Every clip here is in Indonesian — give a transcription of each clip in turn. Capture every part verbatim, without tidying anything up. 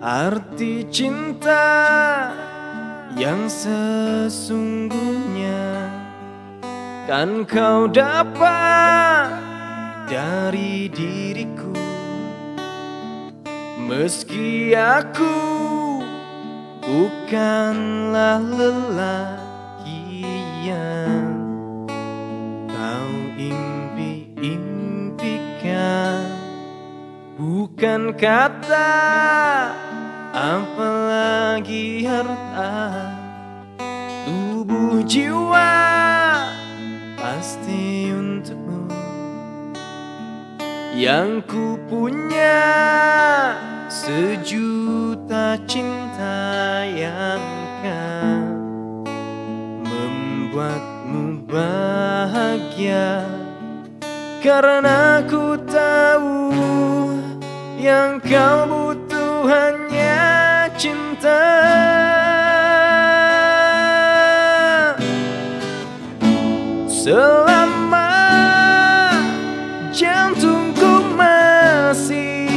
arti cinta yang sesungguhnya kan kau dapat dari diriku. Meski aku bukanlah lelaki yang kau impi-impikan, bukan kata apalagi harta, tubuh jiwa pasti untukmu. Yang ku punya sejuta cinta yang kan membuatmu bahagia, karena ku tahu yang kau butuh hanya cinta. Selama jantungku masih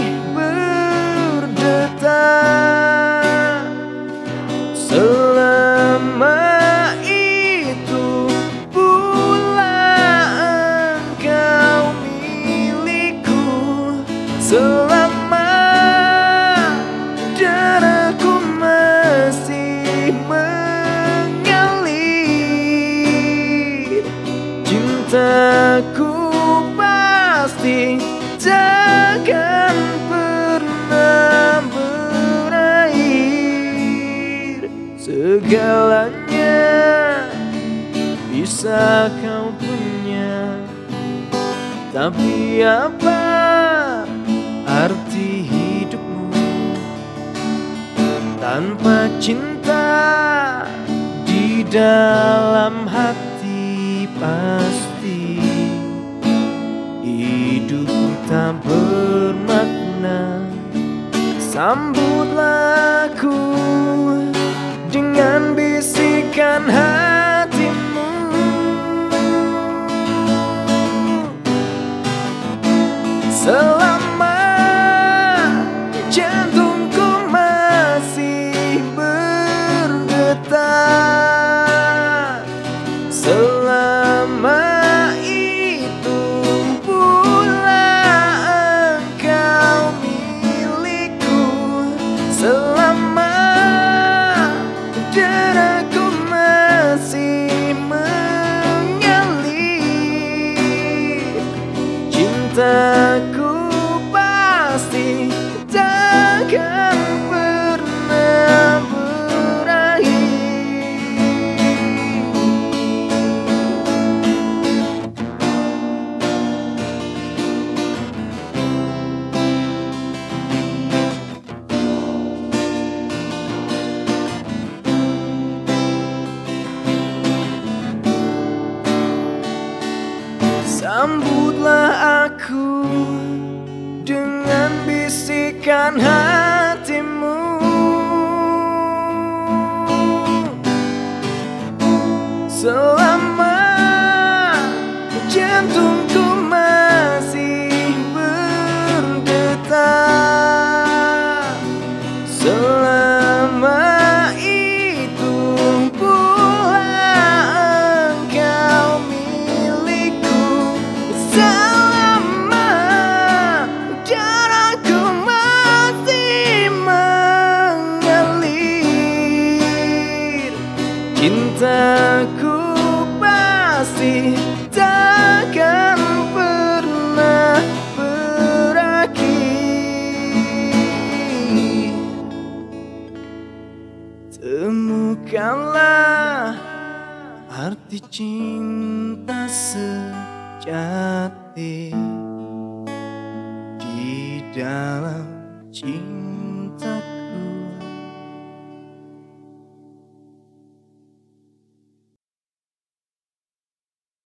berdetak, selama itu pula engkau milikku. Selama darahku masih mengalir, cintaku pasti takkan pernah berakhir. Segalanya bisa kau punya, tapi apa arti hidupmu tanpa cinta di dalam hati? Pasti hidupku tak bermakna. Sambutlah aku dengan bisikan hatimu. Selama jantungku masih berdetak, selama itu pula engkau milikku. Selama darahku masih mengalir, cintaku pasti takkan pernah berakhir. Sambutlah aku dengan bisikan hatimu. Selama jantungku masih berdetak, selama itu pula engkau milikku. Selama darahku masih mengalir, cintaku pasti takkan pernah berakhir. Temukanlah arti cinta sejati di dalam cinta.